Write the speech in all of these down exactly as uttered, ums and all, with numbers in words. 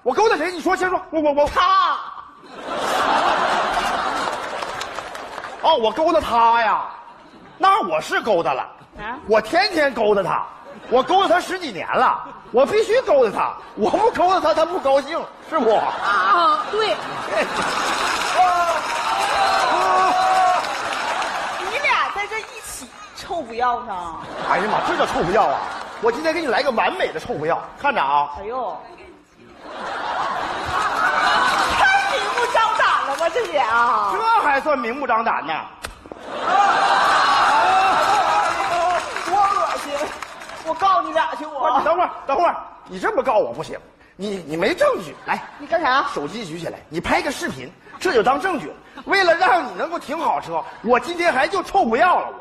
我勾搭谁？你说先说。我我我他。 哦，我勾搭他呀，那我是勾搭了。 啊， 我天天勾搭他，我勾搭他十几年了，我必须勾搭他。我不勾搭他，他不高兴，是不？ 啊，对。你俩在这一起臭不要呢？ 哎呀妈，这叫臭不要啊！我今天给你来个完美的臭不要，看着啊！ 哎呦，太明目张胆了吧，这也啊！ 这还算明目张胆呢？ 多恶心！我告你俩去！我你等会儿，等会儿，你这么告我不行，你你没证据，来， 你干啥？ 手机举起来，你拍个视频，这就当证据了。为了让你能够停好车，我今天还就臭不要了我。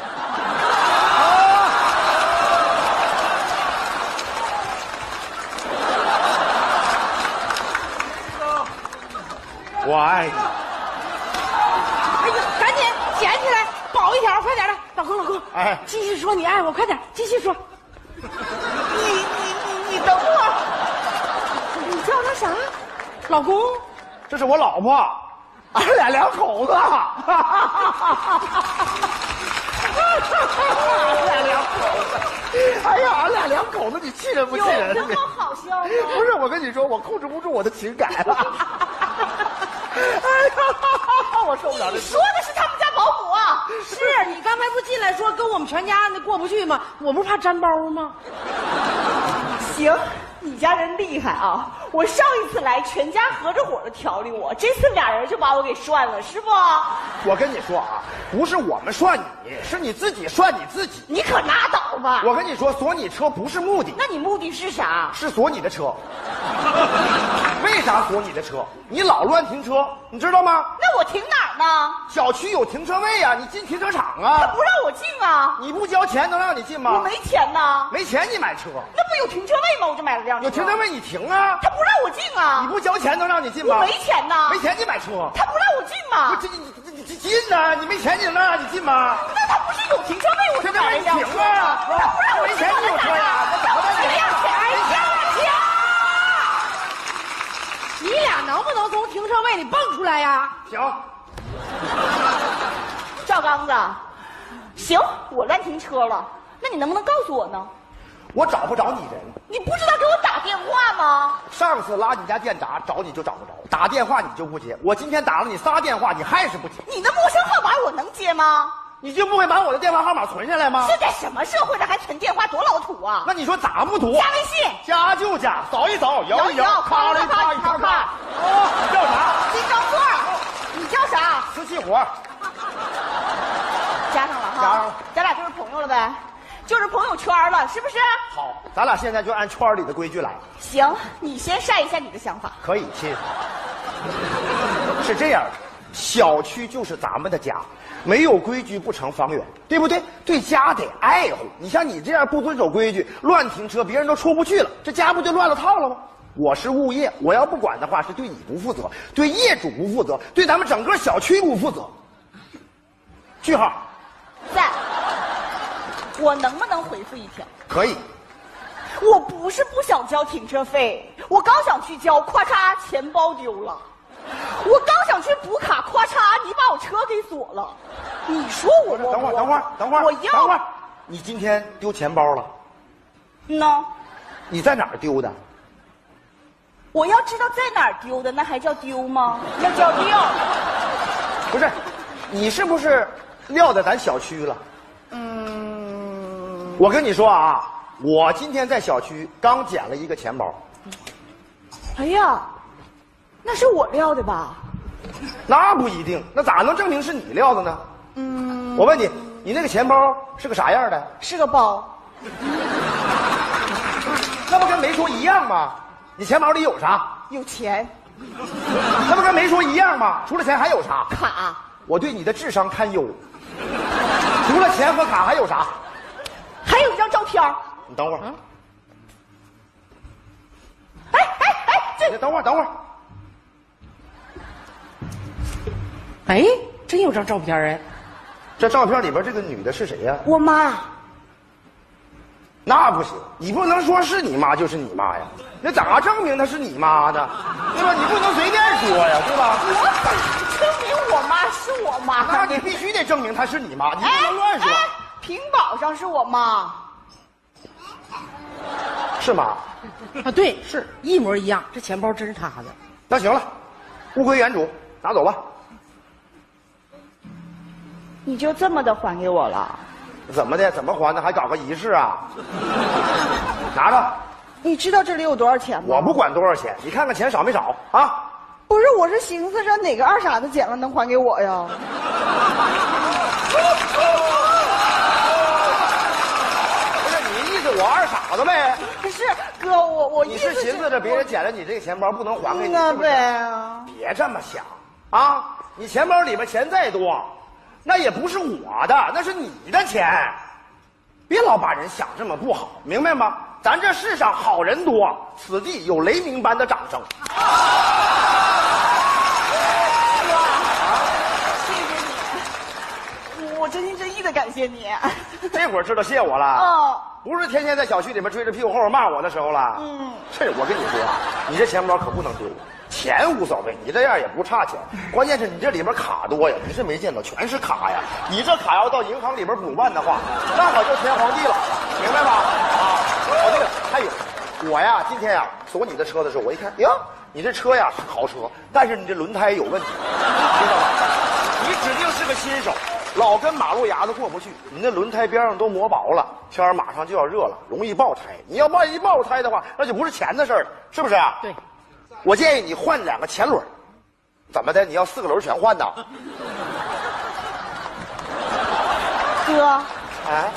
我爱你。 哎呀，赶紧捡起来，保一条，快点的，老公老公， 哎， 继续说你爱我，快点，继续说。 你你你你等会儿， 你叫他啥？老公？ 这是我老婆，俺俩两口子。俺俩两口子，哎呀，俺俩两口子，你气人不气人？ 有这么好笑吗？ 不是，我跟你说，我控制不住我的情感了。哎呀，我受不了这。 你说的是他们家保姆啊？ 是你刚才不进来说跟我们全家那过不去吗？我不是怕粘包吗？ 行，你家人厉害啊！我上一次来，全家合着伙的调理我，这次俩人就把我给涮了，是不？ 我跟你说啊，不是我们涮你，是你自己涮你自己。 你可拉倒吧！ 我跟你说，锁你车不是目的， 那你目的是啥？ 是锁你的车。为啥锁你的车？你老乱停车，你知道吗？ 那我停哪儿呢？ 小区有停车位啊，你进停车场他啊。 不让我进啊！ 你不交钱能让你进吗？ 我没钱呢。 没钱你买车？ 那不有停车位吗？我就买了辆车。 有停车位你停啊。 他不让我进啊！ 你不交钱能让你进吗？ 我没钱呢。 没钱你买车？ 他不让我进吗？ 不，这你你你进呐！你没钱你能让你进吗？ 那他不是有停车位我就买了辆车吗？他不让我没钱你有车呀？ 让我这辆钱停！ 你俩能不能从停车位里蹦出来呀？ 行。 赵刚子，行，我乱停车了，那你能不能告诉我呢？ 我找不着你人。 你不知道给我打电话吗？ 上次拉你家电闸找你就找不着，打电话你就不接。我今天打了你仨电话，你还是不接。 你的陌生号码我能接吗？ 你就不会把我的电话号码存下来吗？ 这在什么社会上还存电话，多老土啊！ 那你说咋不土？ 加微信， 加就加，扫一扫，摇一摇，咔啦咔一咔咔。 哦， 叫啥？ 金刚座。你叫啥？ 瓷器活。 加上了哈。 加上了。 咱俩就是朋友了呗，就是朋友圈了，是不是？ 好，咱俩现在就按圈里的规矩来。 行，你先晒一下你的想法。 可以，亲。是这样的，小区就是咱们的家。没有规矩不成方圆，对不对？对家得爱护。你像你这样不遵守规矩，乱停车，别人都出不去了，这家不就乱了套了吗？我是物业，我要不管的话，是对你不负责，对业主不负责，对咱们整个小区不负责。句号。 在。我能不能回复一条？ 可以。 我不是不想交停车费，我刚想去交，咔嚓，钱包丢了。我刚想去补卡，咔嚓，你把我车给锁了。你说我等会儿，等会儿，等会儿， 我要等会儿，你今天丢钱包了？ 喏， 你在哪儿丢的？ 我要知道在哪儿丢的，那还叫丢吗？那叫撂。 不是，你是不是撂在咱小区了？嗯，我跟你说啊，我今天在小区刚捡了一个钱包。 哎呀，那是我撂的吧？ 那不一定，那咋能证明是你撂的呢？嗯，我问你，你那个钱包是个啥样的？ 是个包。 那不跟没说一样吗？你钱包里有啥？ 有钱。 那不跟没说一样吗？除了钱还有啥？ 卡。 我对你的智商堪忧。除了钱和卡还有啥？ 还有一张照片。 你等会儿。 嗯。哎哎哎，这你等会儿，等会儿。 哎，真有张照片哎！ 这照片里边这个女的是谁呀？ 我妈。 那不行，你不能说是你妈就是你妈呀，那咋证明她是你妈呢？对吧？你不能随便说呀，对吧？ 我咋证明我妈是我妈？ 那你必须得证明她是你妈，你不能乱说。 哎哎屏保上是我妈， 是吗？ 啊，对，是一模一样。这钱包真是他的。 那行了，物归原主，拿走吧。 你就这么的还给我了？ 怎么的？怎么还的？还搞个仪式啊？拿着。 你知道这里有多少钱吗？ 我不管多少钱，你看看钱少没少啊？ 不是，我是寻思着哪个二傻子捡了能还给我呀？ 不是你意思我二傻子呗？ 不是哥，我我你是寻思着别人捡了你这个钱包不能还给你？ 那呗。 别这么想啊！你钱包里面钱再多，那也不是我的，那是你的钱。别老把人想这么不好，明白吗？咱这世上好人多，此地有雷鸣般的掌声。 谢谢你，我真心真意的感谢你。 这会儿知道谢我了？ 哦， 不是天天在小区里面追着屁股后边骂我的时候了。 嗯， 这我跟你说，你这钱包可不能丢。钱无所谓，你这样也不差钱，关键是你这里边卡多呀，你是没见到，全是卡呀。你这卡要到银行里边补办的话，那可就天荒地老了，明白吧？啊，哦，对了，还有，我呀，今天呀锁你的车的时候，我一看，哟，你这车呀是豪车，但是你这轮胎有问题，知道吧？你指定是个新手，老跟马路牙子过不去，你那轮胎边上都磨薄了，天儿马上就要热了，容易爆胎。你要万一爆胎的话，那就不是钱的事儿了，是不是啊？ 对。 我建议你换两个前轮，怎么的？你要四个轮全换呢？ 哥， 哎，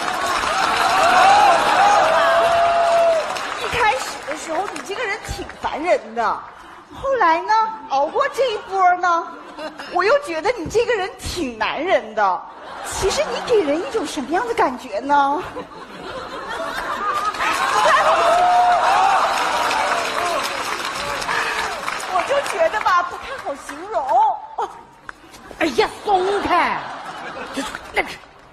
一开始的时候你这个人挺烦人的，后来呢，熬过这一波呢，我又觉得你这个人挺男人的。其实你给人一种什么样的感觉呢？我就觉得吧，不太好形容。 哎呀，松开！那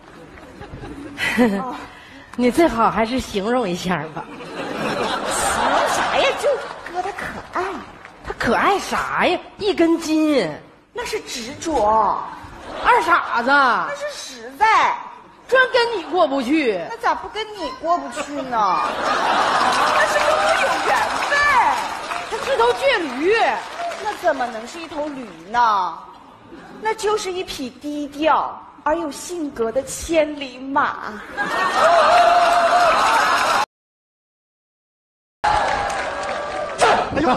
个，你最好还是形容一下吧。 形容啥呀？就哥他可爱， 他可爱啥呀？一根筋， 那是执着， 二傻子， 那是实在， 专跟你过不去。 那咋不跟你过不去呢？那是跟我有缘分。 他是头倔驴， 那怎么能是一头驴呢？那就是一匹低调而有性格的千里马。 哎呦，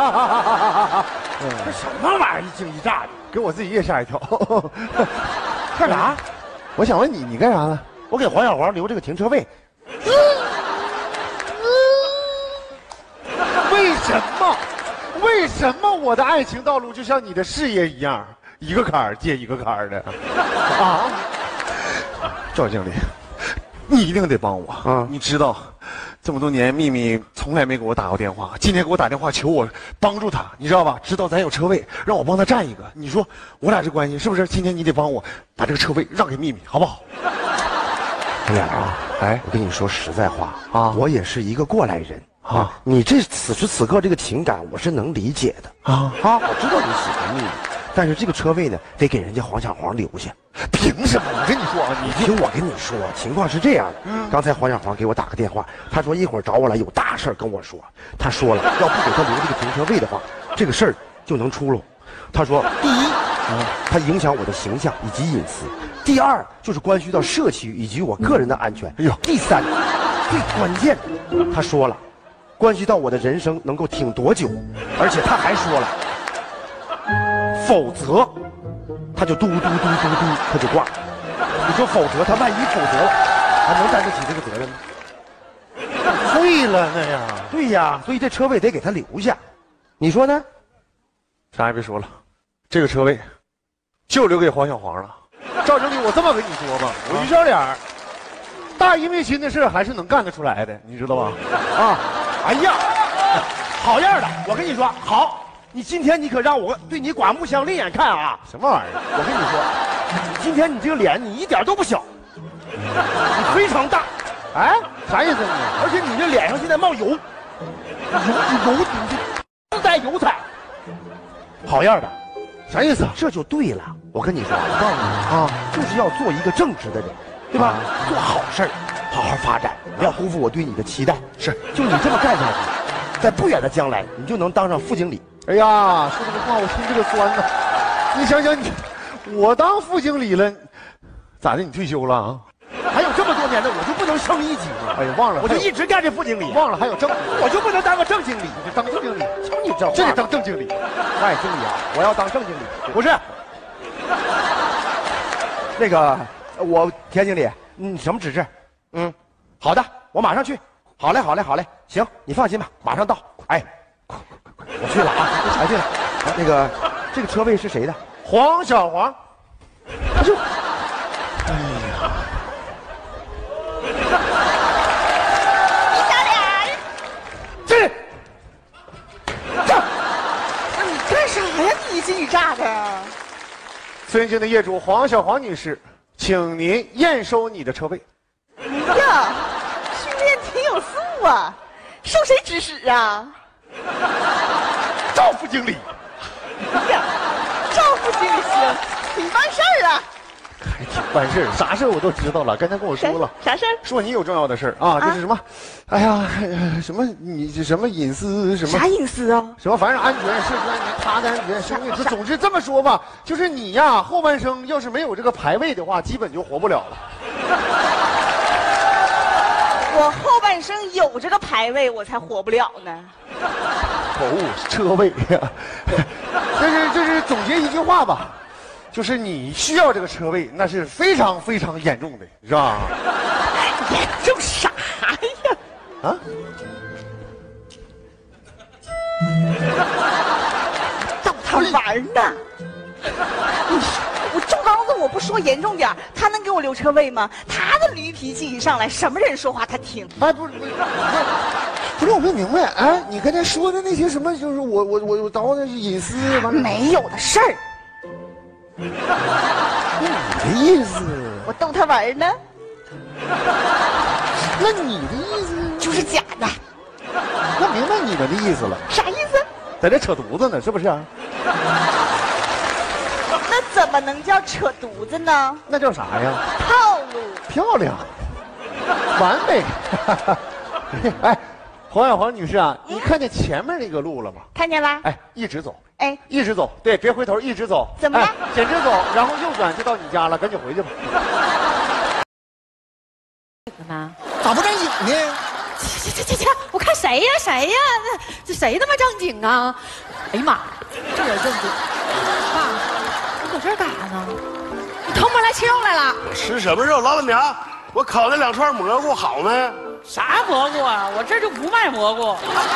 这什么玩意儿，一惊一乍的，给我自己也吓一跳。干啥？我想问你，你干啥呢？我给黄小黄留这个停车位。为什么？为什么我的爱情道路就像你的事业一样，一个坎儿接一个坎儿的？啊，赵经理，你一定得帮我啊！你知道，这么多年秘密从来没给我打过电话，今天给我打电话求我帮助他，你知道吧？知道咱有车位，让我帮他占一个。你说我俩这关系是不是？今天你得帮我把这个车位让给秘密，好不好？ 他俩啊，哎，我跟你说实在话啊，我也是一个过来人。啊，你这此时此刻这个情感我是能理解的啊啊！我知道你喜欢秘密，但是这个车位呢，得给人家黄小黄留下。 凭什么？我跟你说啊， 你听我跟你说，情况是这样的。嗯，刚才黄小黄给我打个电话，他说一会儿找我来，有大事跟我说。他说了，要不给他留这个停车位的话，这个事儿就能出喽。他说，第一，啊，它影响我的形象以及隐私；第二，就是关系到社区以及我个人的安全。哎呦，第三，最关键的，他说了。关系到我的人生能够挺多久，而且他还说了，否则他就嘟嘟嘟嘟嘟，他就挂。你说否则他万一否则了，还能担得起这个责任吗？ 废了那呀！ 对呀，所以这车位得给他留下，你说呢？ 啥也别说了，这个车位就留给黄小黄了。赵经理，我这么跟你说吧，我于小脸儿大义灭亲的事还是能干得出来的，你知道吧？ 啊！哎呀，好样的！我跟你说，好，你今天你可让我对你刮目相另眼看啊！ 什么玩意儿？ 我跟你说，今天你这个脸你一点都不小，你非常大， 哎， 啥意思你？ 而且你这脸上现在冒油，油油你这自带油彩，好样的， 啥意思？ 这就对了。我跟你说，我告诉你啊，就是要做一个正直的人，对吧？做好事儿，好好发展，不要辜负我对你的期待。 是， 就你这么干下去，在不远的将来，你就能当上副经理。 哎呀，说这个话我心这个酸呐！你想想你，我当副经理了，咋的？你退休了啊？ 还有这么多年的，我就不能升一级吗？ 哎呀，忘了， 我就一直干这副经理。 忘了还有正， 我就不能当个正经理？ 你当正经理， 瞧你这话， 这得当正经理。 哎，经理啊，我要当正经理。不是，那个我田经理，你什么指示？嗯，好的，我马上去。好嘞，好嘞，好嘞，行，你放心吧，马上到。哎，快快快快，我去了啊！哎，对了，那个这个车位是谁的？ 黄小黄。 他就， 哎呀， 你小脸， 这这， 你干啥呀？你一惊一乍的。 尊敬的业主黄小黄女士，请您验收你的车位。 哎呀，训练挺有素啊，受谁指使啊？ 赵副经理。 哎呀，赵副经理行，挺办事儿啊。 还挺办事儿，啥事儿我都知道了。刚才跟我说了， 啥事儿？ 说你有重要的事儿啊，这是什么？哎呀，什么你这什么隐私什么？ 啥隐私啊？ 什么反正安全、社区安全、他的安全、生命。总之这么说吧，就是你呀，后半生要是没有这个排位的话，基本就活不了了。 我后半生有这个排位，我才活不了呢。 哦，车位呀，这是这是总结一句话吧。就是你需要这个车位，那是非常非常严重的，是吧？ 严重啥呀？ 啊？ 逗他玩呢？你说我周刚子，我不说严重点，他能给我留车位吗？他的驴脾气一上来，什么人说话他听。 哎，不是不是不是，我没明白。哎，你刚才说的那些什么，就是我我我我叨的是隐私，完了没有的事儿。 你的意思？ 我逗他玩呢。 那你的意思就是假的。 那明白你们的意思了。 啥意思？ 在这扯犊子呢，是不是啊？ 那怎么能叫扯犊子呢？ 那叫啥呀？ 套路。 漂亮，完美。哎，黄小黄女士啊，你看见前面那个路了吗？ 看见啦？ 哎，一直走。 哎， 一直走，对，别回头，一直走。 怎么了？ 哎，简直走，然后右转就到你家了，赶紧回去吧。 呢？ 咋不正经呢？ 切切切切！我看谁呀谁呀？这谁他妈正经啊？哎呀妈，这人正经。爸，你搁这儿干啥呢？你偷摸来吃肉来了？ 吃什么肉？老板娘，我烤那两串蘑菇好没？ 啥蘑菇啊？我这就不卖蘑菇。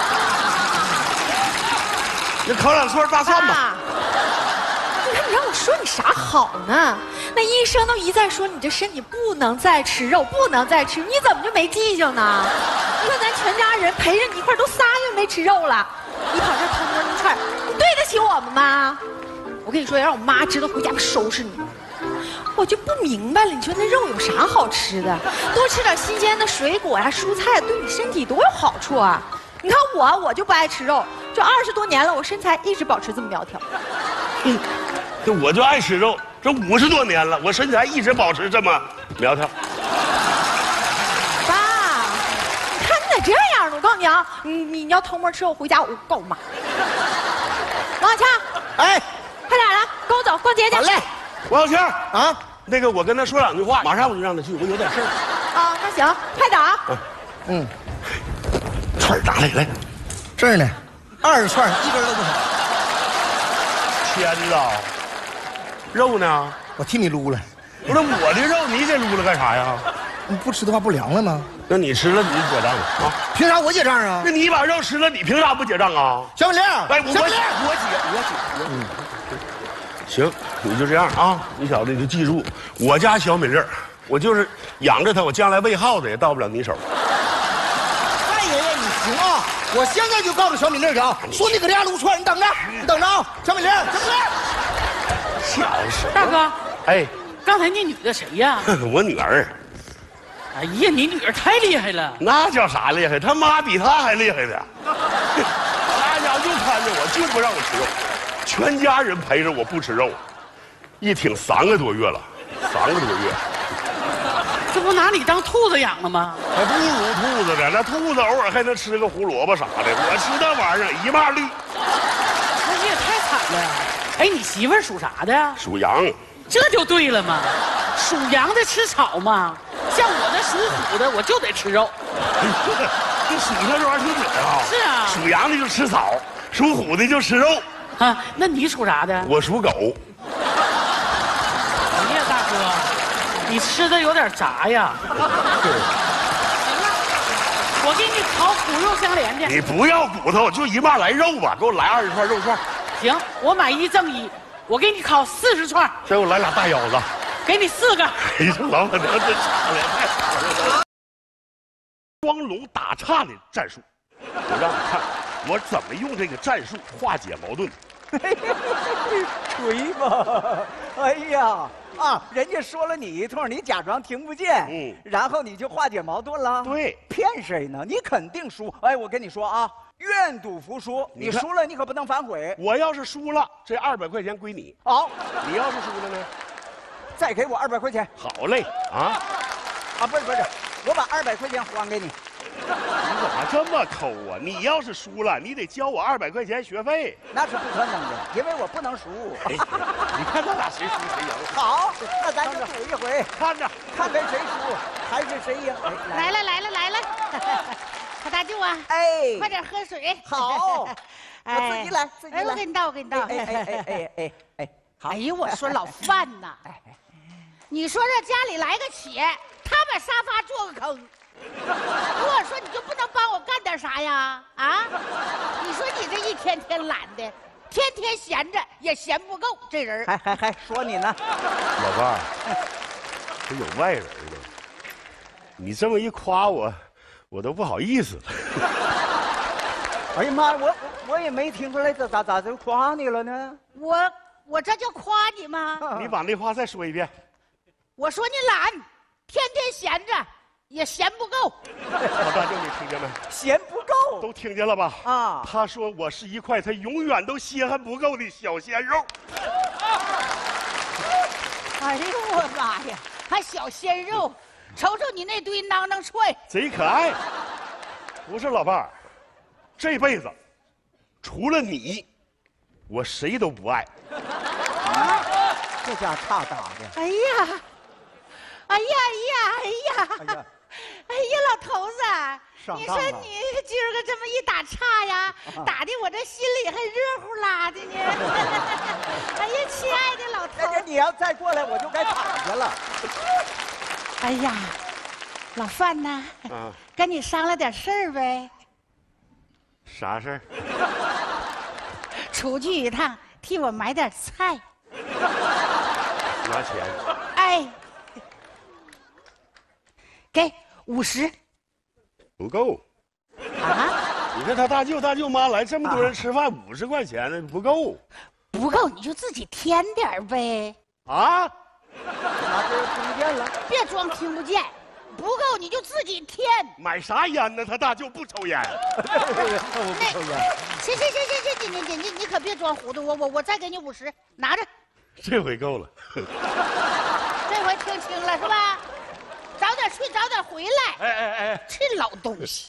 你烤两串大蒜吧。 爸，你看你让我说你啥好呢？那医生都一再说你这身体不能再吃肉，不能再吃，你怎么就没记性呢？你看咱全家人陪着你一块都仨月没吃肉了，你跑这偷摸一串，你对得起我们吗？我跟你说，要让我妈知道，回家收拾你。我就不明白了，你说那肉有啥好吃的？多吃点新鲜的水果呀、蔬菜，对你身体多有好处啊！你看我，我就不爱吃肉，这二十多年了，我身材一直保持这么苗条。 嗯，这我就爱吃肉，这五十多年了，我身材一直保持这么苗条。 爸，你看你咋这样呢？我告诉你啊，你你你要偷摸吃肉，回家我告我妈。王小强， 哎， 快点来，跟我走逛街去。 好嘞，王小强啊，那个我跟他说两句话，马上我就让他去，我有点事儿。 啊，那行，快点啊。 嗯，串拿来来， 这儿呢，二十串，一根都不少。 天哪，肉呢？ 我替你撸了， 不是我的肉，你给撸了干啥呀？ 你不吃的话不凉了吗？ 那你吃了你结账啊？ 凭啥我结账啊？ 那你把肉吃了，你凭啥不结账啊？ 小美玲， 哎，我我小美玲， 我结我结。嗯，行，你就这样啊，你小子你就记住，我家小美玲，我就是养着她，我将来喂耗子也到不了你手。 大爷爷你行啊！我现在就告诉小美玲去啊，说你搁这家撸串，你等着，你等着啊，小美玲，小美玲。 小事。 大哥， 哎， 刚才那女的谁呀？ 我女儿。 哎呀，你女儿太厉害了。 那叫啥厉害？他妈比他还厉害呢。大家就看着我，就不让我吃肉，全家人陪着我不吃肉，一挺三个多月了，三个多月。 这不拿你当兔子养了吗？ 还不如兔子呢，那兔子偶尔还能吃个胡萝卜啥的，我吃那玩意儿一骂绿。 那你也太惨了。哎，你媳妇儿属啥的呀？ 属羊。 这就对了嘛，属羊的吃草嘛，像我这属虎的，我就得吃肉。 这属相这玩意儿挺准啊。 是啊， 属羊的就吃草，属虎的就吃肉。 啊，那你属啥的？ 我属狗。 哎呀，大哥，你吃的有点杂呀。行了，我给你烤骨肉相连的。 你不要骨头，就一骂来肉吧，给我来二十串肉串。 行，我买一赠一。我给你烤四十串， 再给我来俩大腰子， 给你四个。 哎呀，这老板娘真傻了，太傻了！双龙打岔的战术，我让你看我怎么用这个战术化解矛盾。 锤吧！哎呀啊！人家说了你一通，你假装听不见，嗯，然后你就化解矛盾了。 对， 骗谁呢？你肯定输。哎，我跟你说啊。愿赌服输，你输了你可不能反悔。 我要是输了，这二百块钱归你。 好， 你要是输了呢， 再给我二百块钱。 好嘞，啊， 啊，不是不是，我把二百块钱还给你。 你怎么这么抠啊？你要是输了，你得交我二百块钱学费。 那是不可能的，因为我不能输。 哎，你看咱俩谁输谁赢？ 好，那咱就赌一回， 看着看看谁输还是谁赢。 来了来了来了。小大舅啊， 哎， 快点喝水。 好，我自己来，自己来。 哎，我给你倒，我给你倒。 哎哎哎哎哎哎，好。 哎呦，我说老范呐，你说这家里来个企，他把沙发做个坑，如果说你就不能帮我干点啥呀？啊，你说你这一天天懒的，天天闲着也闲不够，这人还还还说你呢， 老伴儿，这有外人呢，你这么一夸我。我都不好意思了。 哎呀妈，我我也没听出来，这咋咋就夸你了呢？ 我我这就夸你吗？ 你把那话再说一遍。 我说你懒，天天闲着也闲不够。 老大舅，你听见没？ 闲不够， 都听见了吧？ 啊！ 他说我是一块他永远都稀罕不够的小鲜肉。 哎呦我妈呀，还小鲜肉！瞅瞅你那堆囊囊踹， 贼可爱。不是老伴儿，这辈子除了你，我谁都不爱。 啊，这家差打的。 哎呀，哎呀哎呀哎呀！哎呀，哎呀，老头子，你说你今儿个这么一打岔呀，打的我这心里还热乎啦的呢。哎呀，亲爱的老头子， 你要再过来，我就该打去了。 哎呀，老范呐，啊，跟你商量点事儿呗。 啥事儿？ 出去一趟，替我买点菜。 拿钱。 哎，给五十。 不够。啊？你看他大舅大舅妈来这么多人吃饭，五十块钱呢不够。 不够你就自己添点呗。 啊？ 拿这听不见了， 别装听不见，不够你就自己添。 买啥烟呢？他大舅不抽烟。 我不抽烟。 行行行行行，你你你你可别装糊涂，我我我再给你五十，拿着。 这回够了。 这回听清了是吧？早点睡，早点回来。 哎哎哎， 这老东西。